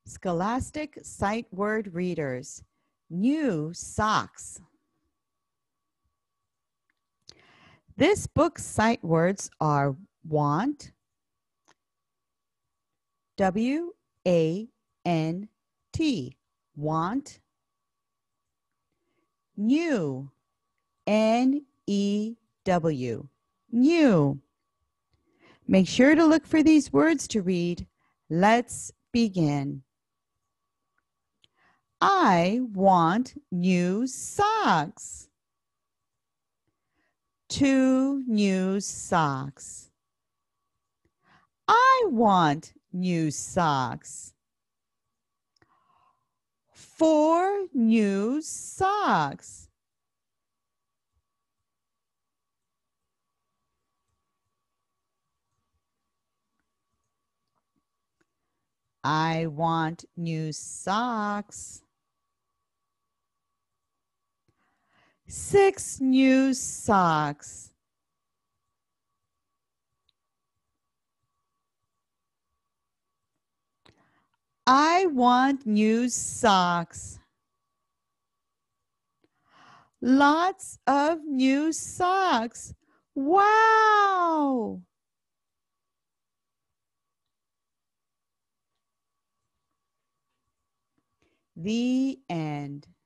Scholastic Sight Word Readers. New socks. This book's sight words are want, W-A-N-T, want, new, N-E-W, new. Make sure to look for these words to read. Let's begin. I want new socks. 2 new socks. I want new socks. 4 new socks. I want new socks. 6 new socks. I want new socks. Lots of new socks. Wow! The end.